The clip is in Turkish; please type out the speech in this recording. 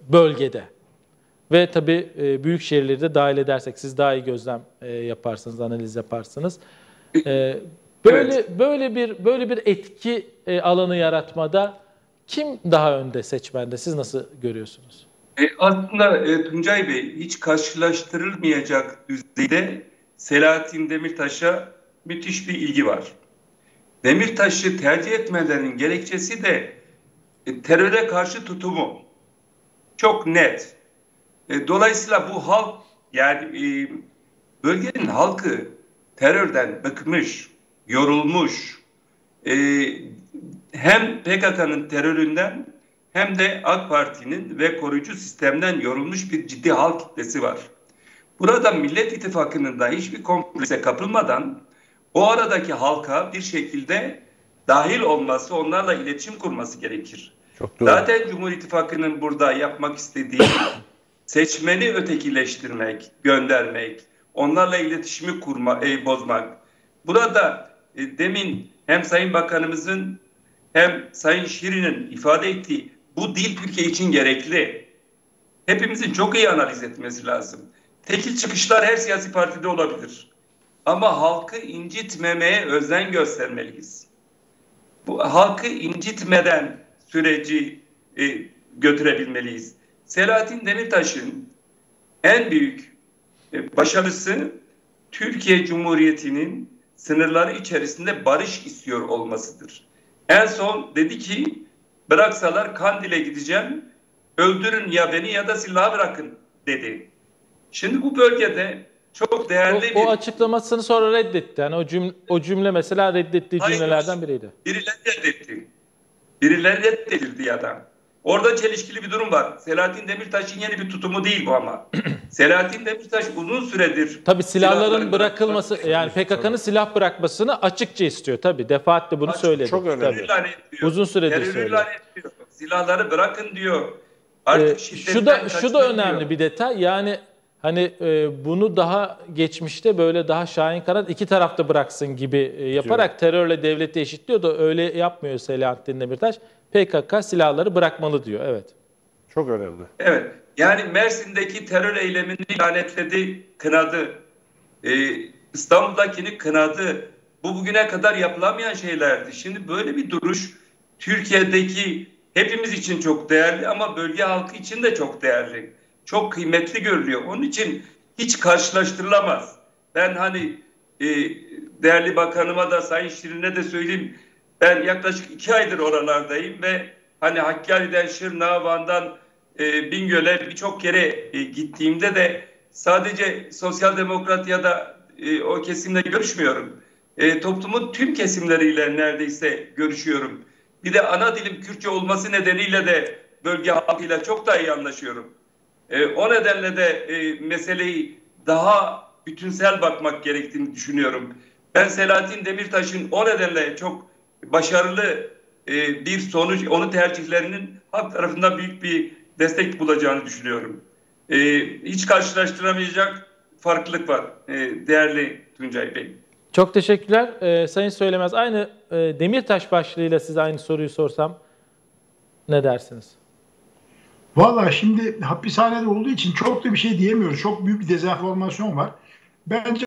bölgede. Ve tabii büyük şehirleri de dahil edersek siz daha iyi gözlem yaparsınız, analiz yaparsınız. Evet. Böyle bir etki alanı yaratmada kim daha önde seçmende? Siz nasıl görüyorsunuz? Aslında Tuncay Bey, hiç karşılaştırılmayacak düzeyde Selahattin Demirtaş'a müthiş bir ilgi var. Demirtaş'ı tercih etmelerinin gerekçesi de teröre karşı tutumu. Çok net. Dolayısıyla bu halk, yani bölgenin halkı terörden bıkmış, yorulmuş. Hem PKK'nın teröründen hem de AK Parti'nin ve koruyucu sistemden yorulmuş bir ciddi halk kitlesi var. Burada Millet İttifakı'nın da hiçbir komplekse kapılmadan o aradaki halka bir şekilde dahil olması, onlarla iletişim kurması gerekir. Çok doğru. Zaten Cumhur İttifakı'nın burada yapmak istediği seçmeni ötekileştirmek, göndermek, onlarla iletişimi bozmak. Burada demin hem Sayın Bakanımızın hem Sayın Şirin'in ifade ettiği bu dil Türkiye için gerekli. Hepimizin çok iyi analiz etmesi lazım. Tekil çıkışlar her siyasi partide olabilir. Ama halkı incitmemeye özen göstermeliyiz. Bu halkı incitmeden süreci götürebilmeliyiz. Selahattin Demirtaş'ın en büyük başarısı Türkiye Cumhuriyeti'nin sınırları içerisinde barış istiyor olmasıdır. En son dedi ki bıraksalar Kandil'e gideceğim, öldürün ya beni ya da silahı bırakın dedi. Şimdi bu bölgede çok değerli o açıklamasını sonra reddetti. Yani o cümle mesela reddettiği cümlelerden biriydi. Birileri reddetti. Birileri reddedildi adam. Orada çelişkili bir durum var. Selahattin Demirtaş'ın yeni bir tutumu değil bu ama. Selahattin Demirtaş uzun süredir tabii silahların bırakılması, yani PKK'nın silah bırakmasını açıkça istiyor tabii. Defaatle bunu söyledi. Çok önemli. Uzun süredir söylüyor. Silahları bırakın diyor. Artık şu da önemli diyor. Bir detay. Yani hani bunu daha geçmişte böyle daha şahin kanat iki tarafta bıraksın gibi yaparak terörle devleti eşitliyor da öyle yapmıyor Selahattin Demirtaş. PKK silahları bırakmalı diyor. Evet. Çok önemli. Evet. Yani Mersin'deki terör eylemini lanetledi, kınadı. İstanbul'dakini kınadı. Bu bugüne kadar yapılamayan şeylerdi. Şimdi böyle bir duruş Türkiye'deki hepimiz için çok değerli ama bölge halkı için de çok değerli. Çok kıymetli görülüyor. Onun için hiç karşılaştırılamaz. Ben hani değerli bakanıma da Sayın Şirin'e de söyleyeyim. Ben yaklaşık 2 aydır oralardayım ve hani Hakkari'den, Şırnak'a, Van'dan Bingöl'e birçok yere gittiğimde de sadece sosyal demokrat ya da o kesimle görüşmüyorum. Toplumun tüm kesimleriyle neredeyse görüşüyorum. Bir de ana dilim Kürtçe olması nedeniyle de bölge halkıyla çok daha iyi anlaşıyorum. O nedenle de meseleyi daha bütünsel bakmak gerektiğini düşünüyorum. Ben Selahattin Demirtaş'ın o nedenle çok başarılı bir sonuç, onun tercihlerinin halk tarafından büyük bir destek bulacağını düşünüyorum. Hiç karşılaştıramayacak farklılık var değerli Tuncay Bey. Çok teşekkürler. Sayın Söylemez, aynı Demirtaş başlığıyla size aynı soruyu sorsam ne dersiniz? Valla şimdi hapishanede olduğu için çok da bir şey diyemiyoruz. Çok büyük bir dezenformasyon var. Bence